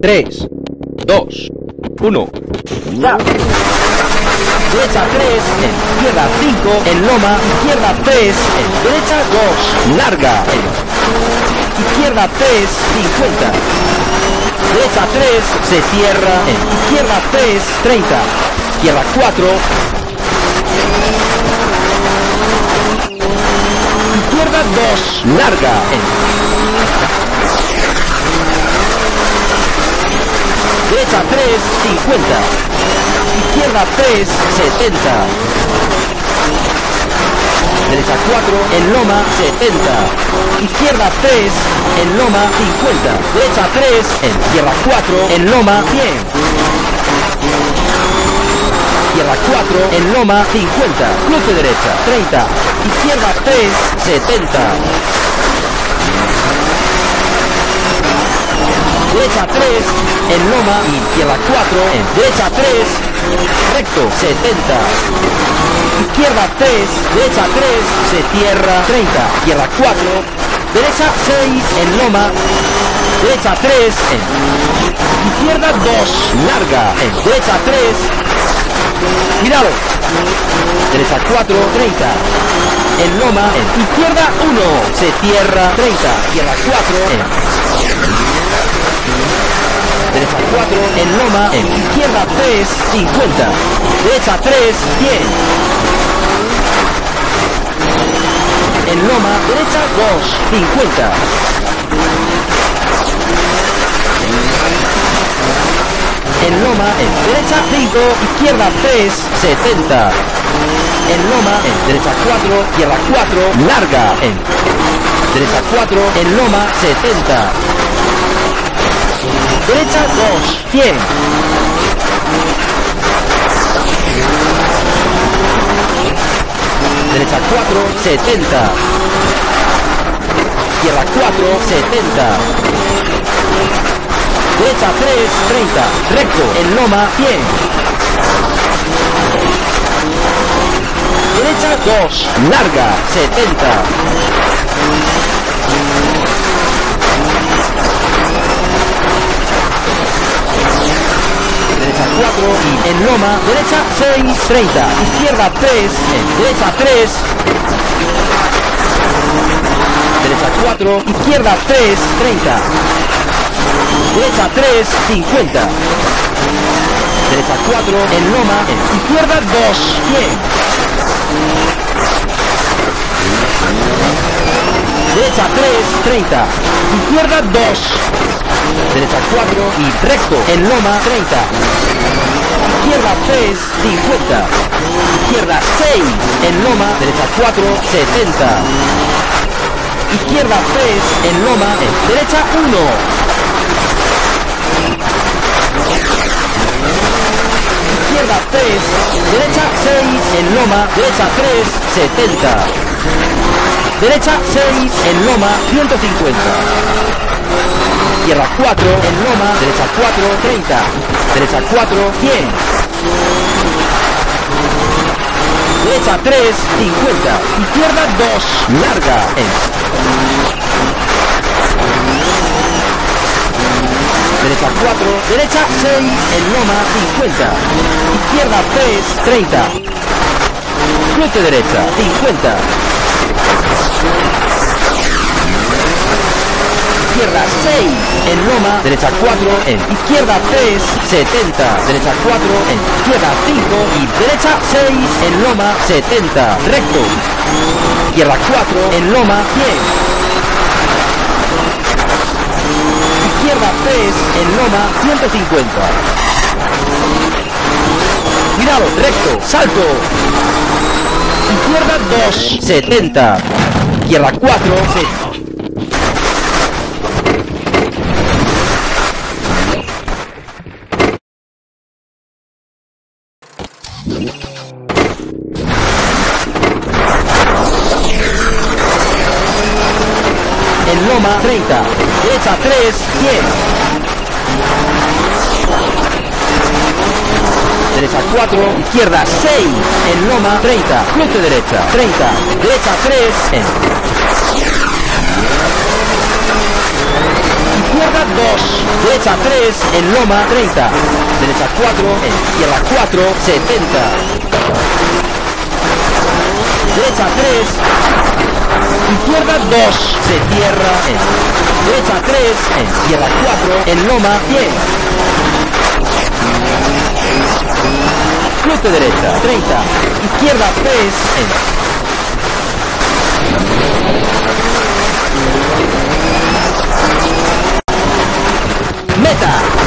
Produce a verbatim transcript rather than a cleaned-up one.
tres, dos, uno. Ya. Derecha tres, en izquierda cinco, en loma, izquierda tres, en derecha dos, larga, en izquierda tres, cincuenta. Derecha tres, se cierra, en izquierda tres, treinta. Izquierda cuatro. Izquierda dos, larga, en derecha tres, cincuenta. Izquierda tres, setenta. Derecha cuatro, en loma, setenta. Izquierda tres, en loma, cincuenta. Derecha tres, en izquierda cuatro, en loma, cien. Izquierda cuatro, en loma, cincuenta. Cruce derecha, treinta. Izquierda tres, setenta. Derecha tres, en loma, y izquierda cuatro, en derecha tres, recto, setenta. Izquierda tres, derecha tres, se cierra, treinta. Izquierda cuatro, derecha seis, en loma, derecha tres, en izquierda dos, larga, en derecha tres, cuidado. Derecha cuatro, treinta. En loma, en izquierda uno, se cierra, treinta. Izquierda cuatro, en derecha cuatro, en loma, en izquierda tres, cincuenta. Derecha tres, cien. En loma, derecha dos, cincuenta. En loma, en derecha cinco, izquierda tres, setenta. En loma, en derecha cuatro, izquierda cuatro, larga, en derecha cuatro, en loma, setenta. Derecha dos, cien. Derecha cuatro, setenta. Izquierda cuatro, setenta. Derecha tres, treinta. Recto, en loma, cien. Derecha dos, larga, setenta. Derecha cuatro, y en loma, derecha seis, treinta. Izquierda tres, en derecha tres. Derecha cuatro, izquierda tres, treinta. Derecha tres, cincuenta. Derecha cuatro, en loma, en izquierda dos, cien. Derecha tres, treinta. Izquierda dos. Derecha cuatro y recto, en loma, treinta. Izquierda tres, cincuenta. Izquierda seis, en loma, derecha cuatro, setenta. Izquierda tres, en loma, en derecha uno. Izquierda tres, derecha seis, en loma, derecha tres, setenta. Derecha seis, en loma, ciento cincuenta. Izquierda cuatro, en loma, derecha cuatro, treinta. Derecha cuatro, cien. Derecha tres, cincuenta. Izquierda dos, larga, en derecha cuatro, derecha seis, en loma, cincuenta. Izquierda tres, treinta. Cruce derecha, cincuenta. Izquierda seis, en loma, derecha cuatro, en izquierda tres, setenta. Derecha cuatro, en izquierda cinco y derecha seis, en loma, setenta. Recto. Izquierda cuatro, en loma, cien. Izquierda tres, en loma, ciento cincuenta. Cuidado, recto, salto. Izquierda dos, setenta. Izquierda cuatro, setenta. En loma, treinta. Derecha tres, cien. Derecha cuatro, izquierda seis, en loma, treinta. Cruce derecha, treinta. Derecha tres, en izquierda dos, derecha tres, en loma treinta, derecha cuatro, en izquierda cuatro, setenta, derecha tres, izquierda dos, se cierra, en derecha tres, en izquierda cuatro, en loma cien, cruce derecha treinta, izquierda tres, en meta.